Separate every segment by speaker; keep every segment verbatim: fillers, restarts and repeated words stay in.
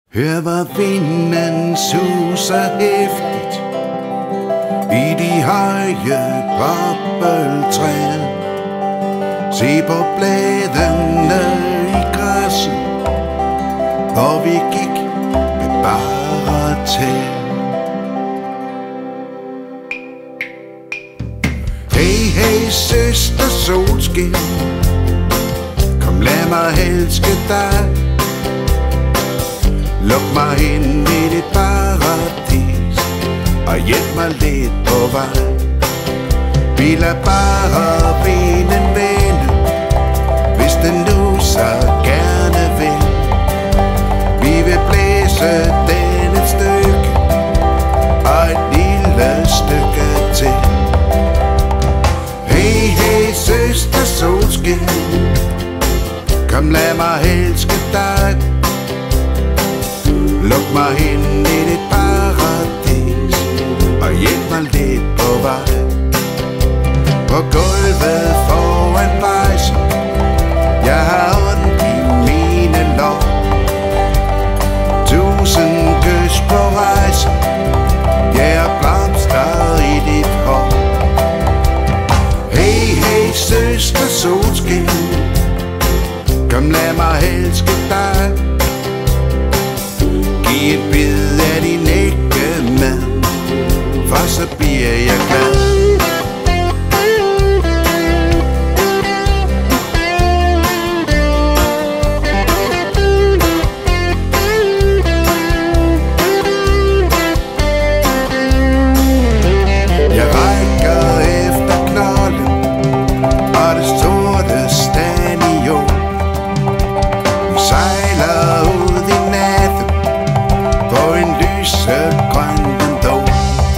Speaker 1: Hør hvor vinden suser hæftigt i de høje bobbeltræer. Se på bladene i græsset, hvor vi gik med bare tæer. Hey, hey, søster solskin, kom lad mig elske dig. Luk mig ind i dit paradis og hjælp mig lidt på vej. Vi lader bare vinden vende, hvis den nu så gerne vil. Vi vil blæse den et stykke og et lille stykke til. Hey, hey, søster solskin, kom lad mig elske dig. Luk mig ind i dit paradis og hjælp mig lidt på vej. På gulvet foran pejsen, jeg har ondt i mine lår. Tusind kys på rejsen, jeg har blomster i dit hår. Hey, hey, søster solskin, kom lad mig elske dig. Giv en bid af din ægge mad, for så bliver jeg glad. Jeg rækker efter knolden og det sorte staniol. Vi sejler ud i natten på en lysegrøn vendol.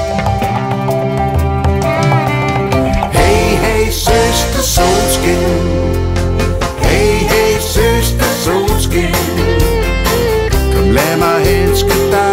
Speaker 1: Hey, hey, søster solskin, hey, hey, søster solskin, kom lad mig elske dig.